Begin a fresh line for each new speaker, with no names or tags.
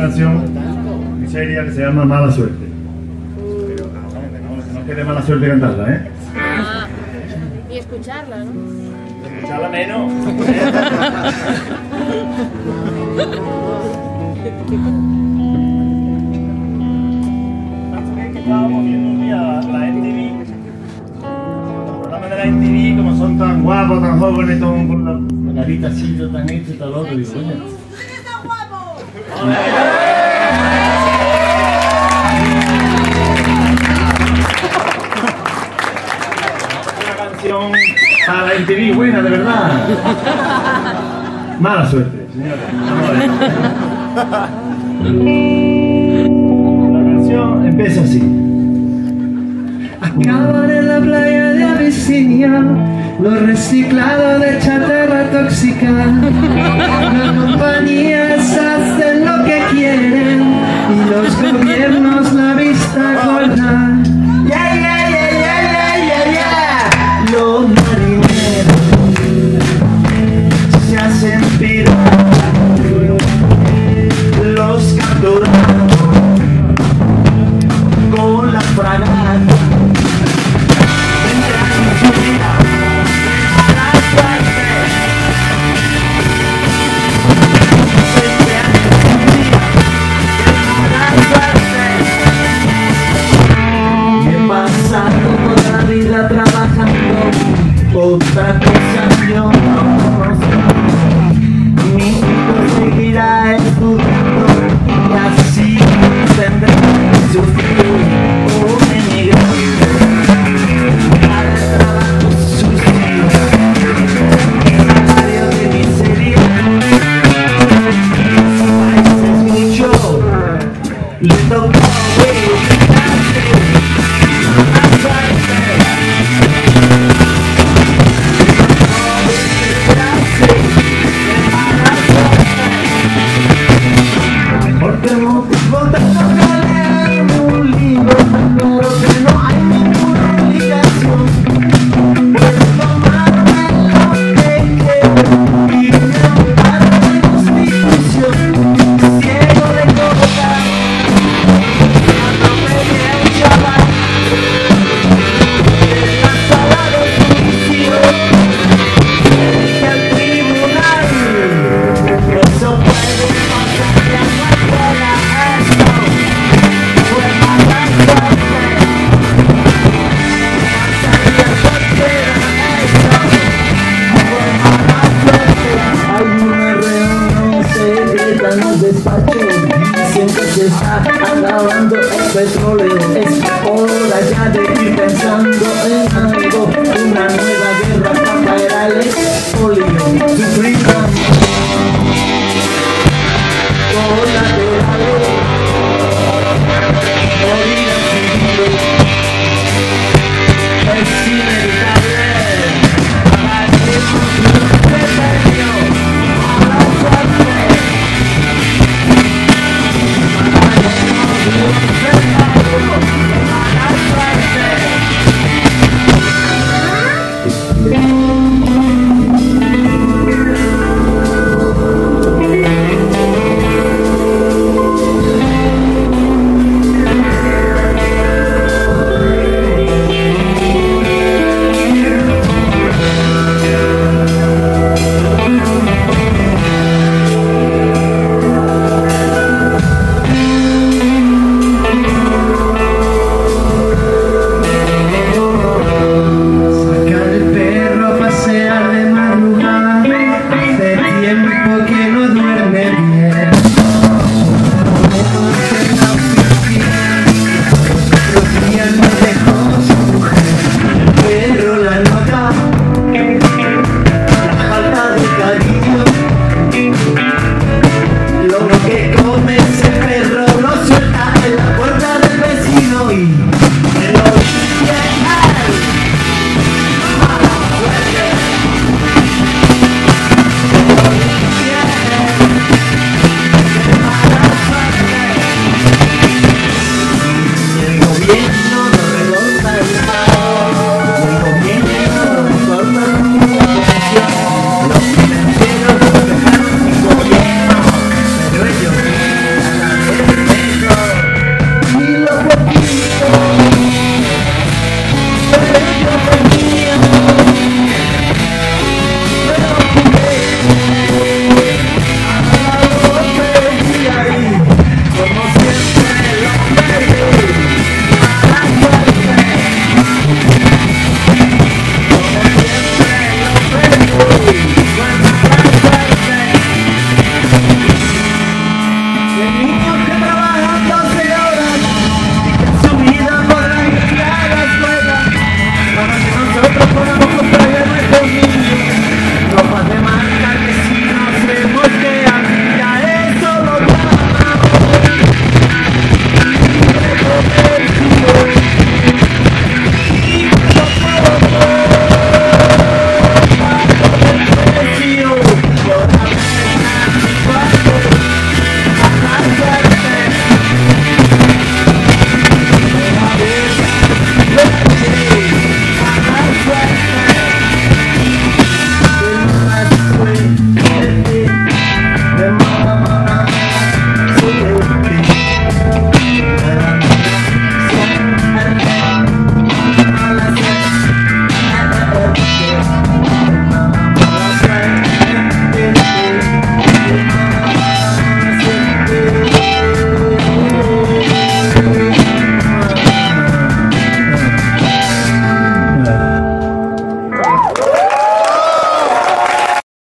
canción muy seria que se llama Mala Suerte. Pero no quede mala suerte cantarla, ¿eh?
Y escucharla, ¿no?
Escucharla menos. Estábamos viendo un día la MTV, los programas de la MTV, como son tan guapos, tan jóvenes, con la carita así, tan hecha y tal otro, digo, coño.
¡Eres tan guapo!
Una canción para la MTV, buena, de verdad. Mala suerte, señores. Vamos a ver. La canción empieza así.
Acaban en la playa de Abisinia los reciclados de chatarra tóxica. Las compañías hacen lo que quieren y los gobiernos la vista gorda. Yeah, yeah, yeah, yeah, yeah, yeah, yeah. Los marineros se hacen piratas, los capturados con la fragata. Trabajando, otra cosa yo no conozco. Mi hijo seguirá estudiando y así tendré su futuro emigrante al trabajo sucio, salario de miseria. Su país es mucho, le toca dicen que se está acabando el petróleo. Es hora ya de ir pensando en algo, una nueva guerra para caer al expolio. Sufrimos colaterales, morir así es inevitable. Paguemos un precio a la suerte. Paguemos un precio a la suerte.